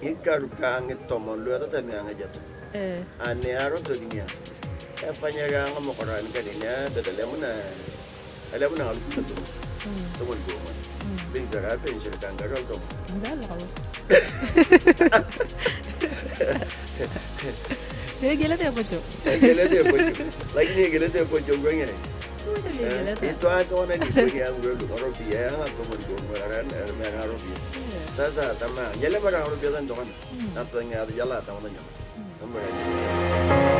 Ikaruka tomo lura ta mi anga jato. Ane aro to dinya. E fanyega ngamo koran kadinya da lemuna. Lemuna alu to. To mon go mon. Bin dara pen shir kan garal to. Gelete pocho. Gelete pocho. Like ni gelete pocho ngene. Itu aja orang di sini yang orang dia yang aku menjual mereka orang dia. Saya tamam. Jalan mereka orang dia kan tuan. Nanti yang ada jalan tahu nanya.